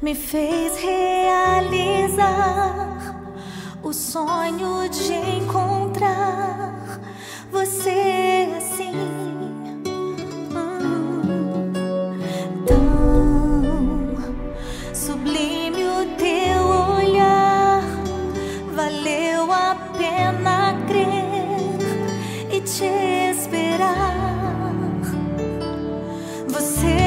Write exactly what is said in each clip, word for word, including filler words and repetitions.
me fez realizar o sonho de encontrar você assim. Hum, tão sublime o teu olhar, valeu a pena crer e te esperar. Você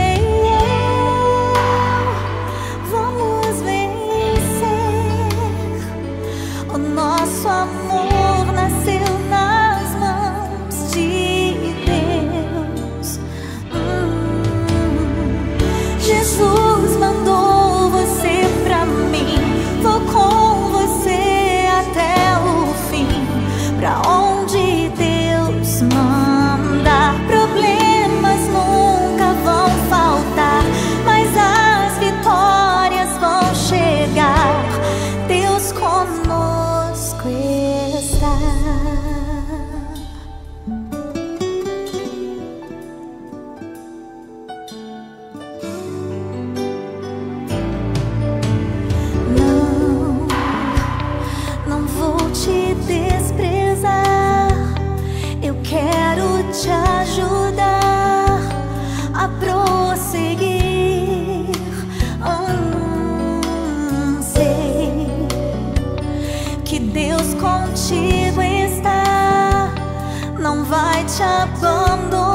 nosso amor nasceu nas mãos de Deus. hum. Jesus mandou você pra mim, vou com você até o fim. Pra onde Deus manda, problemas nunca vão faltar, mas as vitórias vão chegar. Deus conosco está. Não, não vou te desprezar. Eu quero te ajudar a prosseguir. Hum, sei que Deus contigo está, não vai te abandonar.